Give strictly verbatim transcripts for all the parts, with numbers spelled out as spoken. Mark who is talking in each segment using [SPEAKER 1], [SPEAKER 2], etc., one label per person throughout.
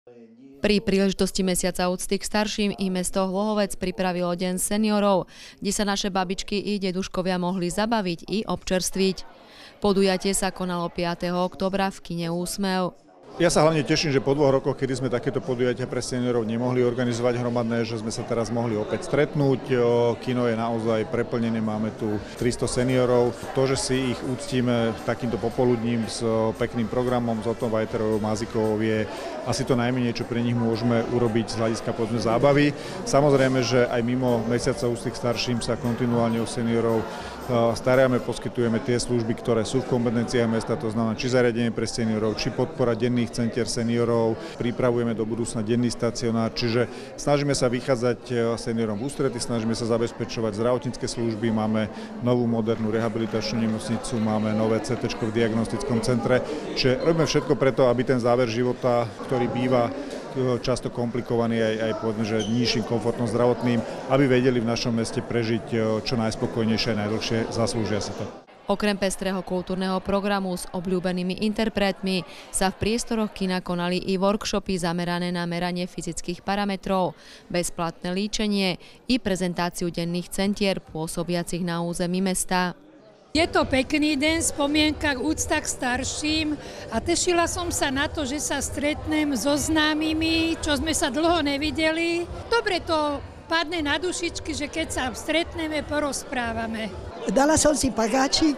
[SPEAKER 1] Pri príležitosti mesiaca úcty k starším i mesto Hlohovec pripravilo Deň seniorov, kde sa naše babičky i deduškovia mohli zabaviť i občerstviť. Podujatie sa konalo piateho októbra v kine Úsmev.
[SPEAKER 2] Ja sa hlavne teším, že po dvoch rokoch, kedy sme takéto podujatia pre seniorov nemohli organizovať hromadné, že sme sa teraz mohli opäť stretnúť. Kino je naozaj preplnené, máme tu tristo seniorov. To, že si ich uctíme takýmto popoludním s pekným programom, s Otom Vajterovou, Mazikovou, je asi to najmenej, čo pre nich môžeme urobiť z hľadiska povedzme zábavy. Samozrejme, že aj mimo mesiaca úcty k starším sa kontinuálne o seniorov staráme, poskytujeme tie služby, ktoré sú v kompetenciách mesta, to znamená či zariadenie pre seniorov, či podpora denných centier seniorov, pripravujeme do budúcna denný stacionár, čiže snažíme sa vychádzať seniorom v ústrety, snažíme sa zabezpečovať zdravotnícke služby, máme novú modernú rehabilitačnú nemocnicu, máme nové cé téčko v diagnostickom centre, čiže robíme všetko preto, aby ten záver života, ktorý býva často komplikovaný aj, aj povedzme, že nižším komfortom zdravotným, aby vedeli v našom meste prežiť čo najspokojnejšie a najdlhšie, zaslúžia si to.
[SPEAKER 1] Okrem pestrého kultúrneho programu s obľúbenými interpretmi sa v priestoroch kina konali i workshopy zamerané na meranie fyzických parametrov, bezplatné líčenie i prezentáciu denných centier pôsobiacich na území mesta.
[SPEAKER 3] Je to pekný deň, spomienka k úcta k starším a tešila som sa na to, že sa stretnem so známymi, čo sme sa dlho nevideli. Dobre to padne na dušičky, že keď sa stretneme, porozprávame.
[SPEAKER 4] Dala som si pagáčik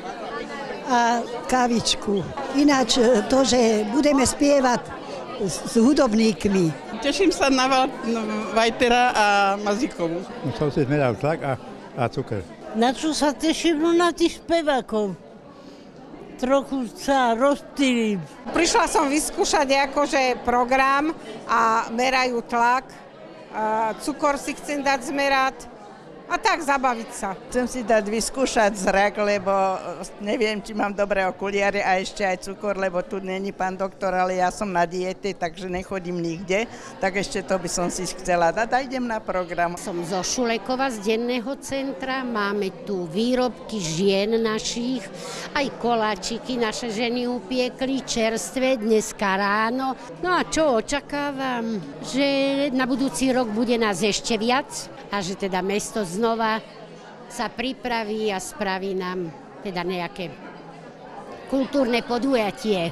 [SPEAKER 4] a kávičku. Ináč to, že budeme spievať s hudobníkmi.
[SPEAKER 5] Teším sa na Vajtera a Mazikovu.
[SPEAKER 6] Som si zmeral tlak a, a cukor.
[SPEAKER 7] Na čo sa teším? No na tých spevákov. Trochu sa rozptýlim.
[SPEAKER 8] Prišla som vyskúšať akože program a merajú tlak. A cukor si chcem dať zmerať a tak zabaviť sa.
[SPEAKER 5] Chcem si dať vyskúšať zrak, lebo neviem, či mám dobré okuliare a ešte aj cukor, lebo tu není pán doktor, ale ja som na diete, takže nechodím nikde. Tak ešte to by som si chcela dať a idem na program.
[SPEAKER 9] Som zo Šulekova z denného centra, máme tu výrobky žien našich, aj koláčiky naše ženy upiekli, čerstvé dneska ráno. No a čo očakávam? Že na budúci rok bude nás ešte viac a že teda mesto znova sa pripraví a spraví nám teda nejaké kultúrne podujatie.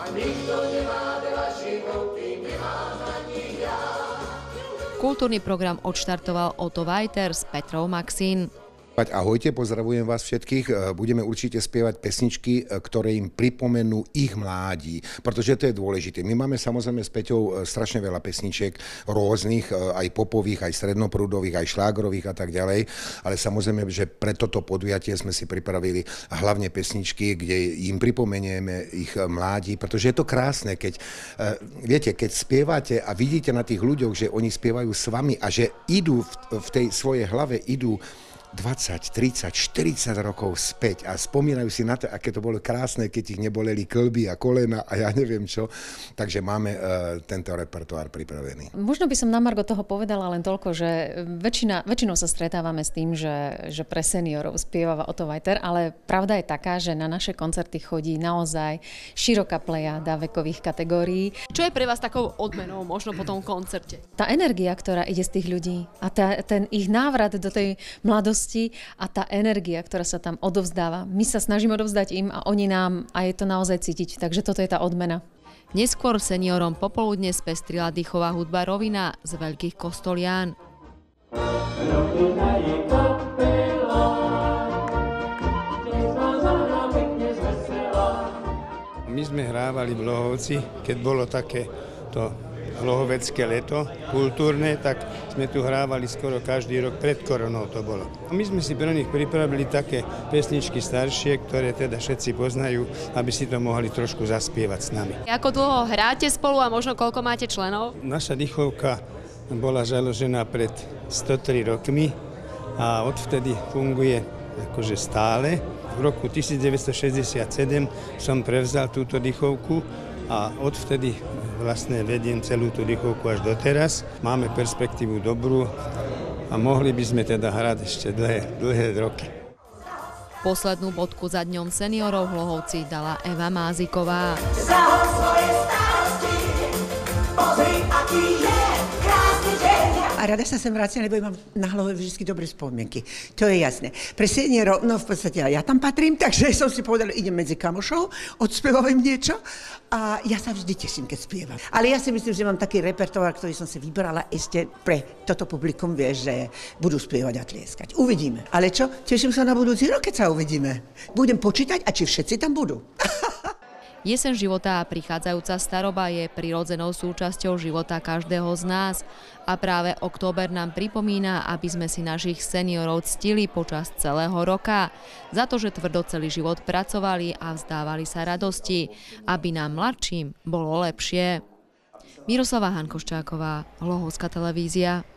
[SPEAKER 1] Kultúrny program odštartoval Oto Vajter s Petrou Maxín.
[SPEAKER 10] Ahojte, pozdravujem vás všetkých. Budeme určite spievať pesničky, ktoré im pripomenú ich mládí, pretože to je dôležité. My máme samozrejme s Peťou strašne veľa pesničiek rôznych, aj popových, aj strednoprúdových, aj šlágrových a tak ďalej, ale samozrejme, že pre toto podujatie sme si pripravili hlavne pesničky, kde im pripomenieme ich mládí, pretože je to krásne, keď, viete, keď spievate a vidíte na tých ľuďoch, že oni spievajú s vami a že idú v tej svojej hlave, idú dvadsať, tridsať, štyridsať rokov späť a spomínajú si na to, aké to bolo krásne, keď ich neboleli kĺby a kolena a ja neviem čo. Takže máme uh, tento repertoár pripravený.
[SPEAKER 11] Možno by som na margo toho povedala len toľko, že väčšina, väčšinou sa stretávame s tým, že, že pre seniorov spieva Oto Vajter, ale pravda je taká, že na naše koncerty chodí naozaj široká plejada vekových kategórií.
[SPEAKER 1] Čo je pre vás takou odmenou možno po tom koncerte?
[SPEAKER 11] Tá energia, ktorá ide z tých ľudí a tá, ten ich návrat do tej mladosti a tá energia, ktorá sa tam odovzdáva. My sa snažíme odovzdať im a oni nám a je to naozaj cítiť. Takže toto je tá odmena.
[SPEAKER 1] Neskôr seniorom popoludne spestrila dýchová hudba Rovina z Veľkých Kostolián.
[SPEAKER 6] My sme hrávali v Lohovci, keď bolo také to lohovecké leto kultúrne, tak sme tu hrávali skoro každý rok, pred koronou to bolo. My sme si pre nich pripravili také pesničky staršie, ktoré teda všetci poznajú, aby si to mohli trošku zaspievať s nami.
[SPEAKER 1] Ako dlho hráte spolu a možno koľko máte členov?
[SPEAKER 6] Naša dýchovka bola založená pred stotri rokmi a odvtedy funguje akože stále. V roku devätnásťstošesťdesiatsedem som prevzal túto dýchovku a odvtedy vlastne vediem celú tú dýchovku až doteraz. Máme perspektívu dobrú a mohli by sme teda hrať ešte dlhé, dlhé roky.
[SPEAKER 1] Poslednú bodku za dňom seniorov v Hlohovci dala Eva Máziková.
[SPEAKER 12] Zahod svoje starosti, pozri A rada sa sem vrátim, lebo mám na hlave vždy dobré spomienky. To je jasné. Pre seniorov, no v podstate ja tam patrím, takže som si povedala, idem medzi kamošov, odspievajem niečo a ja sa vždy teším, keď spievam. Ale ja si myslím, že mám taký repertoár, ktorý som si vybrala ešte pre toto publikum, vieš, že budú spievať a tlieskať. Uvidíme. Ale čo? Teším sa na budúci rok, keď sa uvidíme. Budem počítať a či všetci tam budú.
[SPEAKER 1] Jeseň života a prichádzajúca staroba je prirodzenou súčasťou života každého z nás a práve október nám pripomína, aby sme si našich seniorov ctili počas celého roka za to, že tvrdo celý život pracovali a vzdávali sa radosti, aby nám mladším bolo lepšie. Miroslava Hankoščáková, Lohovská televízia.